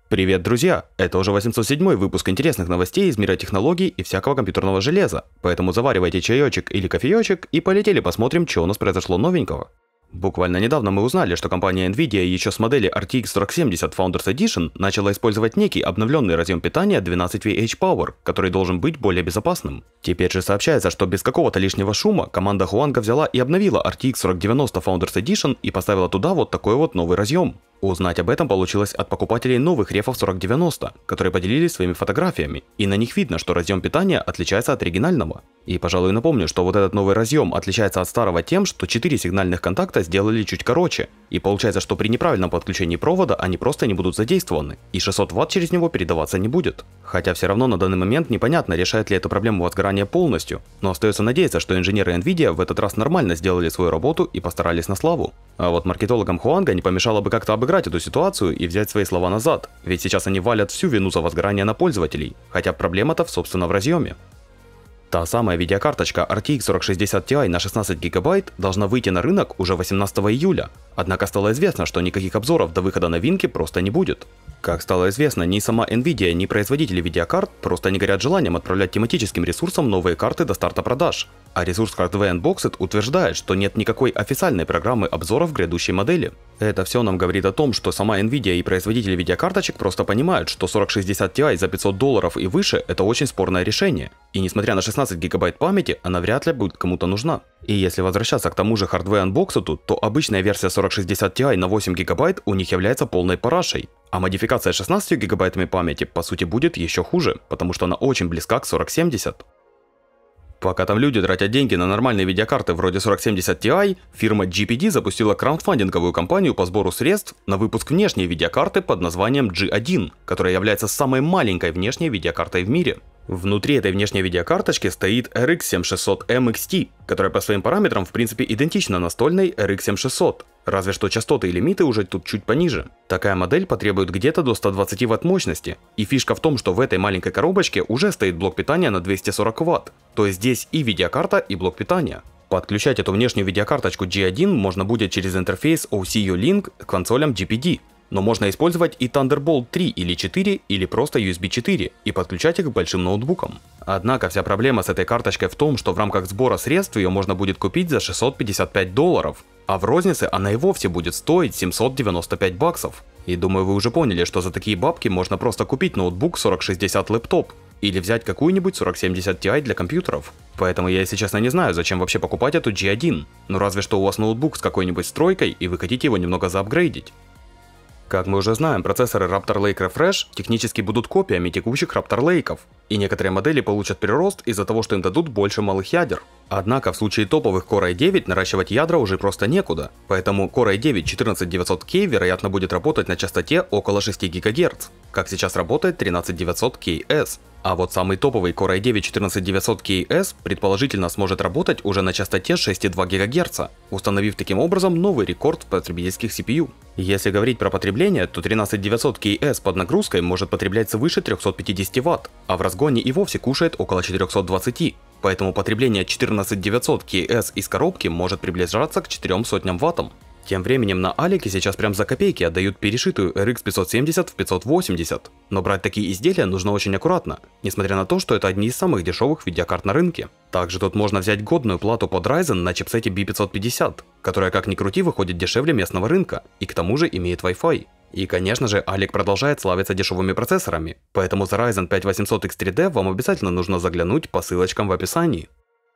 Привет, друзья! Это уже 807 выпуск интересных новостей из мира технологий и всякого компьютерного железа, поэтому заваривайте чаечек или кофеечек и полетели посмотрим, что у нас произошло новенького. Буквально недавно мы узнали, что компания Nvidia еще с модели RTX 4070 Founders Edition начала использовать некий обновленный разъем питания 12VH Power, который должен быть более безопасным. Теперь же сообщается, что без какого-то лишнего шума команда Хуанга взяла и обновила RTX 4090 Founders Edition и поставила туда вот такой вот новый разъем. Узнать об этом получилось от покупателей новых рефов 4090, которые поделились своими фотографиями, и на них видно, что разъем питания отличается от оригинального. И, пожалуй, напомню, что вот этот новый разъем отличается от старого тем, что 4 сигнальных контакта сделали чуть короче, и получается, что при неправильном подключении провода они просто не будут задействованы, и 600 Вт через него передаваться не будет. Хотя все равно на данный момент непонятно, решает ли эту проблему возгорания полностью, но остается надеяться, что инженеры Nvidia в этот раз нормально сделали свою работу и постарались на славу. А вот маркетологам Хуанга не помешало бы как-то обыграть эту ситуацию и взять свои слова назад, ведь сейчас они валят всю вину за возгорание на пользователей, хотя проблема-то собственно в разъеме. Та самая видеокарточка RTX 4060 Ti на 16 ГБ должна выйти на рынок уже 18 июля, однако стало известно, что никаких обзоров до выхода новинки просто не будет. Как стало известно, ни сама Nvidia, ни производители видеокарт просто не горят желанием отправлять тематическим ресурсам новые карты до старта продаж, а ресурс Hardware Unboxed утверждает, что нет никакой официальной программы обзоров грядущей модели. Это все нам говорит о том, что сама Nvidia и производители видеокарточек просто понимают, что 4060 Ti за $500 и выше это очень спорное решение, и несмотря на 16 ГБ памяти, она вряд ли будет кому-то нужна. И если возвращаться к тому же Hardware Unboxed, то обычная версия 4060 Ti на 8 ГБ у них является полной парашей, а модификация 16 гигабайтами памяти по сути будет еще хуже, потому что она очень близка к 4070. Пока там люди тратят деньги на нормальные видеокарты вроде 4070 Ti, фирма GPD запустила краундфандинговую кампанию по сбору средств на выпуск внешней видеокарты под названием G1, которая является самой маленькой внешней видеокартой в мире. Внутри этой внешней видеокарточки стоит RX 7600M XT, которая по своим параметрам в принципе идентична настольной RX 7600, разве что частоты и лимиты уже тут чуть пониже. Такая модель потребует где-то до 120 Вт мощности, и фишка в том, что в этой маленькой коробочке уже стоит блок питания на 240 Вт, то есть здесь и видеокарта, и блок питания. Подключать эту внешнюю видеокарточку G1 можно будет через интерфейс OCU-Link к консолям GPD. Но можно использовать и Thunderbolt 3 или 4, или просто USB 4, и подключать их к большим ноутбукам. Однако вся проблема с этой карточкой в том, что в рамках сбора средств ее можно будет купить за $655, а в рознице она и вовсе будет стоить $795. И думаю, вы уже поняли, что за такие бабки можно просто купить ноутбук 4060 лэптоп, или взять какую-нибудь 4070 Ti для компьютеров. Поэтому я, если честно, не знаю, зачем вообще покупать эту G1, ну разве что у вас ноутбук с какой-нибудь стройкой, и вы хотите его немного заапгрейдить. Как мы уже знаем, процессоры Raptor Lake Refresh технически будут копиями текущих Raptor Lake'ов, и некоторые модели получат прирост из-за того, что им дадут больше малых ядер. Однако в случае топовых Core i9 наращивать ядра уже просто некуда, поэтому Core i9 14900K вероятно будет работать на частоте около 6 ГГц, как сейчас работает 13900KS. А вот самый топовый Core i9 14900KS предположительно сможет работать уже на частоте 6,2 ГГц, установив таким образом новый рекорд в потребительских CPU. Если говорить про потребление, то 13900KS под нагрузкой может потреблять свыше 350 Вт, а в разгоне и вовсе кушает около 420. Поэтому потребление 14900KS из коробки может приближаться к 400 Вт. Тем временем на Алике сейчас прям за копейки отдают перешитую RX 570 в 580, но брать такие изделия нужно очень аккуратно, несмотря на то, что это одни из самых дешевых видеокарт на рынке. Также тут можно взять годную плату под Ryzen на чипсете B550, которая как ни крути выходит дешевле местного рынка, и к тому же имеет Wi-Fi. И конечно же, Алик продолжает славиться дешевыми процессорами, поэтому за Ryzen 5800 X3D вам обязательно нужно заглянуть по ссылочкам в описании.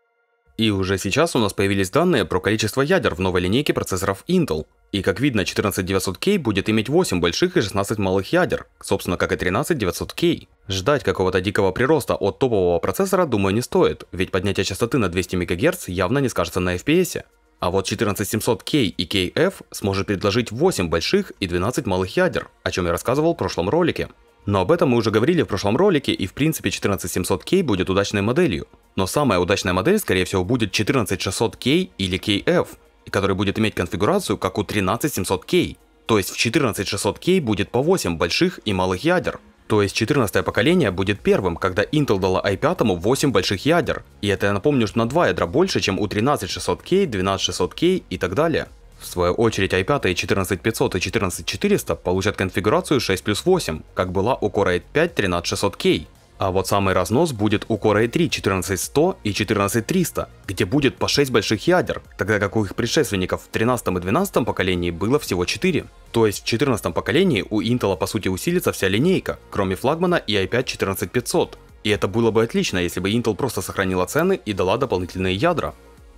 И уже сейчас у нас появились данные про количество ядер в новой линейке процессоров Intel. И как видно, 14900K будет иметь 8 больших и 16 малых ядер, собственно как и 13900K. Ждать какого-то дикого прироста от топового процессора, думаю, не стоит, ведь поднятие частоты на 200 МГц явно не скажется на FPS. А вот 14700K и KF сможет предложить 8 больших и 12 малых ядер, о чем я рассказывал в прошлом ролике. Но об этом мы уже говорили в прошлом ролике, и в принципе 14700K будет удачной моделью. Но самая удачная модель, скорее всего, будет 14600K или KF, который будет иметь конфигурацию как у 13700K. То есть в 14600K будет по 8 больших и малых ядер. То есть 14-е поколение будет первым, когда Intel дала i5 8 больших ядер. И это, я напомню, что на 2 ядра больше, чем у 13600K, 12600K и так далее. В свою очередь i5 14500 и 14400 получат конфигурацию 6+8, как была у Core i5 13600K. А вот самый разнос будет у Core i3 14100 и 14300, где будет по 6 больших ядер, тогда как у их предшественников в 13 и 12 поколении было всего 4. То есть в 14 поколении у Intel по сути усилится вся линейка, кроме флагмана и i5 14500. И это было бы отлично, если бы Intel просто сохранила цены и дала дополнительные ядра.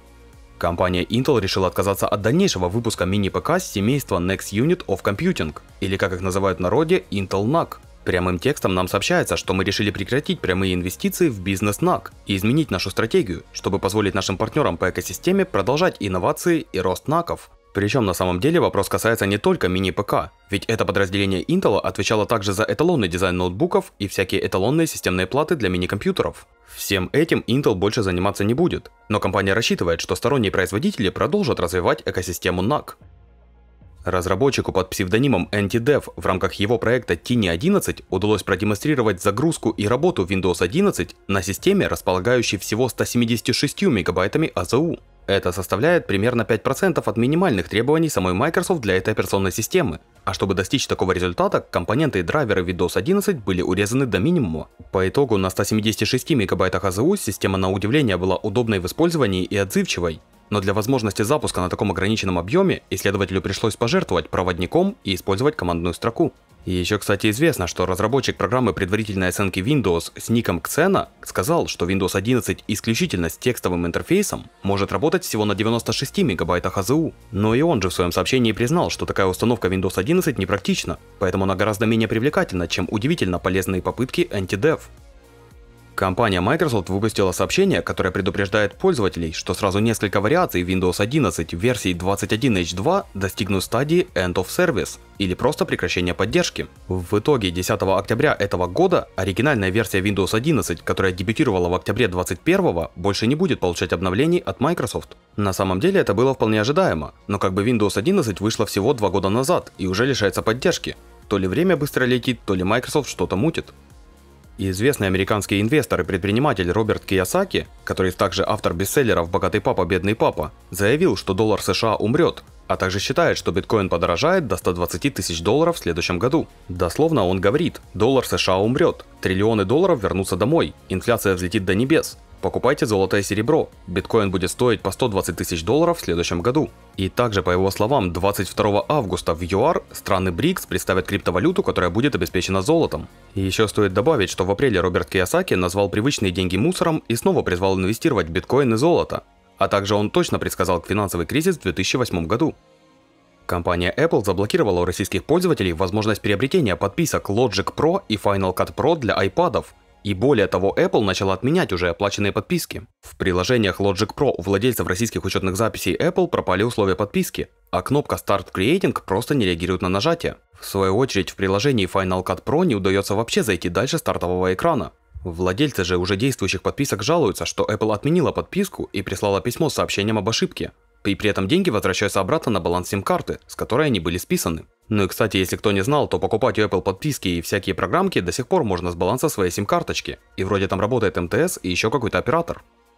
Компания Intel решила отказаться от дальнейшего выпуска мини-ПК с семейства Next Unit of Computing, или как их называют в народе, Intel NUC. Прямым текстом нам сообщается, что мы решили прекратить прямые инвестиции в бизнес NUC и изменить нашу стратегию, чтобы позволить нашим партнерам по экосистеме продолжать инновации и рост NUC'ов. Причем на самом деле вопрос касается не только мини-ПК, ведь это подразделение Intel отвечало также за эталонный дизайн ноутбуков и всякие эталонные системные платы для мини-компьютеров. Всем этим Intel больше заниматься не будет, но компания рассчитывает, что сторонние производители продолжат развивать экосистему NUC. Разработчику под псевдонимом AntiDev в рамках его проекта Tiny 11 удалось продемонстрировать загрузку и работу Windows 11 на системе, располагающей всего 176 мегабайтами АЗУ. Это составляет примерно 5% от минимальных требований самой Microsoft для этой операционной системы. А чтобы достичь такого результата, компоненты и драйверы Windows 11 были урезаны до минимума. По итогу на 176 мегабайтах АЗУ система на удивление была удобной в использовании и отзывчивой. Но для возможности запуска на таком ограниченном объеме исследователю пришлось пожертвовать проводником и использовать командную строку. И еще, кстати, известно, что разработчик программы предварительной оценки Windows с ником Xena сказал, что Windows 11 исключительно с текстовым интерфейсом может работать всего на 96 мегабайтах АЗУ. Но и он же в своем сообщении признал, что такая установка Windows 11 непрактична, поэтому она гораздо менее привлекательна, чем удивительно полезные попытки AntiDev. Компания Microsoft выпустила сообщение, которое предупреждает пользователей, что сразу несколько вариаций Windows 11 в версии 21H2 достигнут стадии End of Service, или просто прекращения поддержки. В итоге 10 октября этого года оригинальная версия Windows 11, которая дебютировала в октябре 2021, больше не будет получать обновлений от Microsoft. На самом деле это было вполне ожидаемо, но как бы Windows 11 вышла всего 2 года назад и уже лишается поддержки. То ли время быстро летит, то ли Microsoft что-то мутит. Известный американский инвестор и предприниматель Роберт Кийосаки, который также автор бестселлеров «Богатый папа, бедный папа», заявил, что доллар США умрет, а также считает, что биткоин подорожает до 120 тысяч долларов в следующем году. Дословно он говорит: доллар США умрет, триллионы долларов вернутся домой, инфляция взлетит до небес. Покупайте золото и серебро, биткоин будет стоить по 120 тысяч долларов в следующем году. И также, по его словам, 22 августа в ЮАР страны БРИКС представят криптовалюту, которая будет обеспечена золотом. И еще стоит добавить, что в апреле Роберт Кийосаки назвал привычные деньги мусором и снова призвал инвестировать в биткоин и золото. А также он точно предсказал финансовый кризис в 2008 году. Компания Apple заблокировала у российских пользователей возможность приобретения подписок Logic Pro и Final Cut Pro для iPad'ов. И более того, Apple начала отменять уже оплаченные подписки. В приложениях Logic Pro у владельцев российских учетных записей Apple пропали условия подписки, а кнопка Start Creating просто не реагирует на нажатие. В свою очередь, в приложении Final Cut Pro не удается вообще зайти дальше стартового экрана. Владельцы же уже действующих подписок жалуются, что Apple отменила подписку и прислала письмо с сообщением об ошибке. И при этом деньги возвращаются обратно на баланс сим-карты, с которой они были списаны. Ну и кстати, если кто не знал, то покупать у Apple подписки и всякие программки до сих пор можно с баланса своей сим-карточки. И вроде там работает МТС и еще какой-то оператор.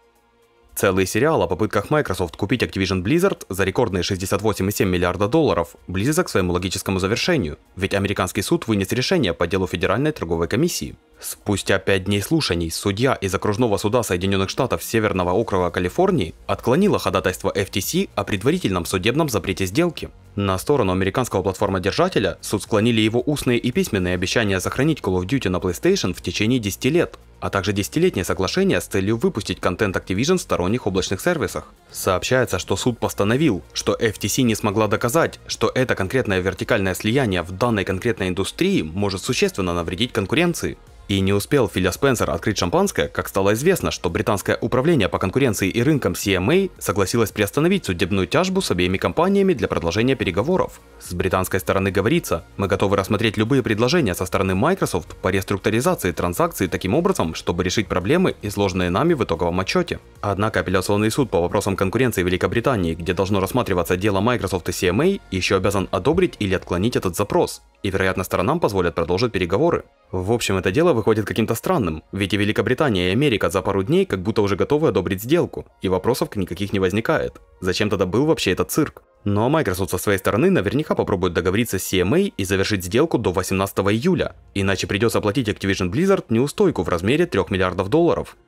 Целый сериал о попытках Microsoft купить Activision Blizzard за рекордные 68,7 миллиарда долларов близок к своему логическому завершению, ведь американский суд вынес решение по делу Федеральной торговой комиссии. Спустя 5 дней слушаний судья из окружного суда Соединенных Штатов Северного округа Калифорнии отклонила ходатайство FTC о предварительном судебном запрете сделки. На сторону американского платформодержателя суд склонили его устные и письменные обещания сохранить Call of Duty на PlayStation в течение 10 лет, а также 10-летнее соглашение с целью выпустить контент Activision в сторонних облачных сервисах. Сообщается, что суд постановил, что FTC не смогла доказать, что это конкретное вертикальное слияние в данной конкретной индустрии может существенно навредить конкуренции. И не успел Филя Спенсер открыть шампанское, как стало известно, что британское управление по конкуренции и рынкам CMA согласилось приостановить судебную тяжбу с обеими компаниями для продолжения переговоров. С британской стороны говорится: мы готовы рассмотреть любые предложения со стороны Microsoft по реструктуризации транзакций таким образом, чтобы решить проблемы, изложенные нами в итоговом отчете. Однако апелляционный суд по вопросам конкуренции Великобритании, где должно рассматриваться дело Microsoft и CMA, еще обязан одобрить или отклонить этот запрос. и, вероятно, сторонам позволят продолжить переговоры. В общем, это дело выходит каким-то странным, ведь и Великобритания, и Америка за пару дней как будто уже готовы одобрить сделку, и вопросов никаких не возникает. Зачем тогда был вообще этот цирк? Ну а Microsoft со своей стороны наверняка попробует договориться с CMA и завершить сделку до 18 июля, иначе придется платить Activision Blizzard неустойку в размере 3 миллиардов долларов.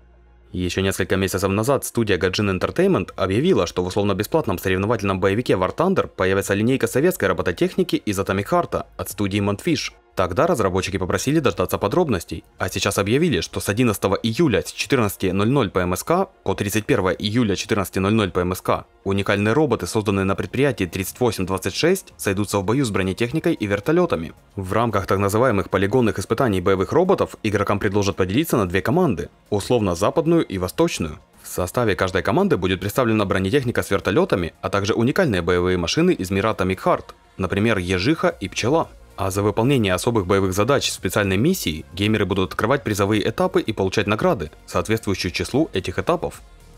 Еще несколько месяцев назад студия Gaijin Entertainment объявила, что в условно-бесплатном соревновательном боевике War Thunder появится линейка советской робототехники из Atomic Heart от студии Montfish. Тогда разработчики попросили дождаться подробностей, а сейчас объявили, что с 11 июля с 14:00 по МСК по 31 июля 14:00 по МСК уникальные роботы, созданные на предприятии 3826, сойдутся в бою с бронетехникой и вертолетами. В рамках так называемых полигонных испытаний боевых роботов игрокам предложат поделиться на две команды, условно-западную и восточную. В составе каждой команды будет представлена бронетехника с вертолетами, а также уникальные боевые машины из мира Atomic Heart, например, Ежиха и Пчела. А за выполнение особых боевых задач в специальной миссии геймеры будут открывать призовые этапы и получать награды, соответствующие числу этих этапов.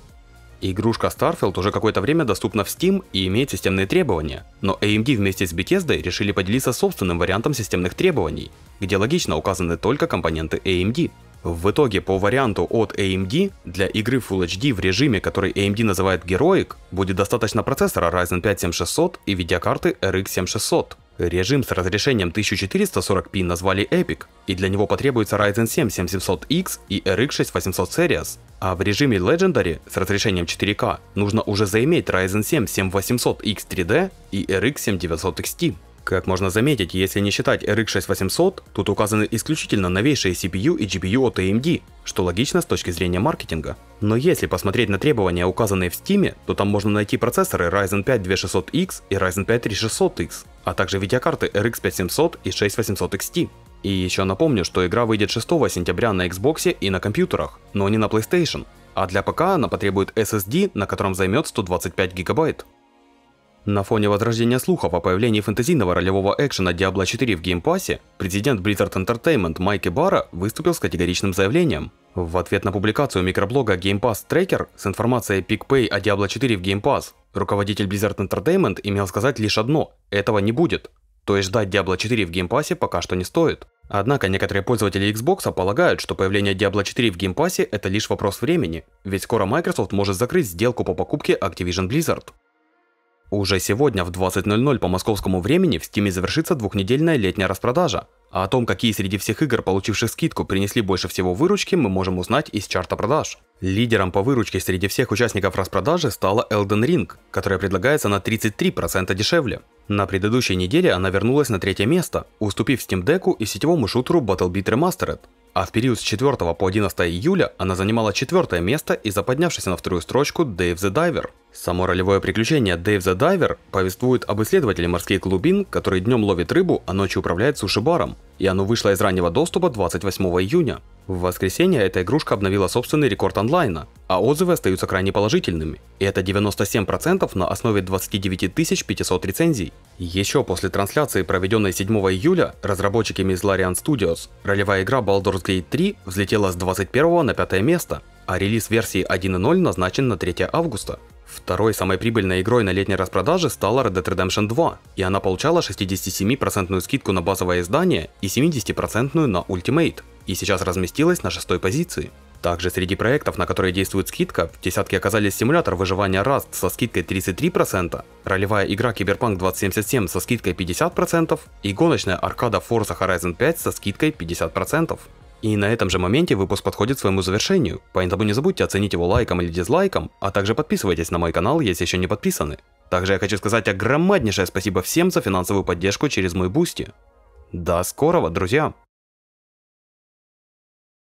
Игрушка Starfield уже какое-то время доступна в Steam и имеет системные требования, но AMD вместе с Bethesda решили поделиться собственным вариантом системных требований, где логично указаны только компоненты AMD. В итоге по варианту от AMD для игры Full HD в режиме, который AMD называет Heroic, будет достаточно процессора Ryzen 5 7600 и видеокарты RX 7600. Режим с разрешением 1440p назвали Epic, и для него потребуется Ryzen 7 7700X и RX 6800 Series. А в режиме Legendary с разрешением 4К нужно уже заиметь Ryzen 7 7800X 3D и RX 7900 XT. Как можно заметить, если не считать RX 6800, тут указаны исключительно новейшие CPU и GPU от AMD, что логично с точки зрения маркетинга. Но если посмотреть на требования, указанные в Steam, то там можно найти процессоры Ryzen 5 2600X и Ryzen 5 3600X, а также видеокарты RX 5700 и 6800 XT. И еще напомню, что игра выйдет 6 сентября на Xbox и на компьютерах, но не на PlayStation, а для ПК она потребует SSD, на котором займет 125 гигабайт. На фоне возрождения слухов о появлении фэнтезийного ролевого экшена Diablo 4 в геймпассе, президент Blizzard Entertainment Майк Ибарра выступил с категоричным заявлением. В ответ на публикацию микроблога Game Pass Tracker с информацией PicPay о Diablo 4 в Game Pass, руководитель Blizzard Entertainment имел сказать лишь одно – этого не будет. То есть ждать Diablo 4 в геймпассе пока что не стоит. Однако некоторые пользователи Xbox полагают, что появление Diablo 4 в геймпассе – это лишь вопрос времени, ведь скоро Microsoft может закрыть сделку по покупке Activision Blizzard. Уже сегодня в 20:00 по московскому времени в Steam завершится двухнедельная летняя распродажа. А о том, какие среди всех игр, получивших скидку, принесли больше всего выручки, мы можем узнать из чарта продаж. Лидером по выручке среди всех участников распродажи стала Elden Ring, которая предлагается на 33% дешевле. На предыдущей неделе она вернулась на третье место, уступив Steam Deck'у и сетевому шутеру BattleBeat Remastered. А в период с 4 по 11 июля она занимала 4 место из-за поднявшейся на вторую строчку Dave the Diver. Само ролевое приключение Dave the Diver повествует об исследователе морских глубин, который днем ловит рыбу, а ночью управляет суши-баром, и оно вышло из раннего доступа 28 июня. В воскресенье эта игрушка обновила собственный рекорд онлайна, а отзывы остаются крайне положительными, и это 97% на основе 29 500 рецензий. Еще после трансляции, проведенной 7 июля разработчиками из Larian Studios, ролевая игра Baldur's Gate 3 взлетела с 21 на 5 место, а релиз версии 1.0 назначен на 3 августа. Второй самой прибыльной игрой на летней распродаже стала Red Dead Redemption 2, и она получала 67% скидку на базовое издание и 70% на Ultimate, и сейчас разместилась на 6-й позиции. Также среди проектов, на которые действует скидка, в десятке оказались симулятор выживания Rust со скидкой 33%, ролевая игра Cyberpunk 2077 со скидкой 50% и гоночная аркада Forza Horizon 5 со скидкой 50%. И на этом же моменте выпуск подходит к своему завершению, поэтому не забудьте оценить его лайком или дизлайком, а также подписывайтесь на мой канал, если еще не подписаны. Также я хочу сказать огромнейшее спасибо всем за финансовую поддержку через мой Boosty. До скорого, друзья!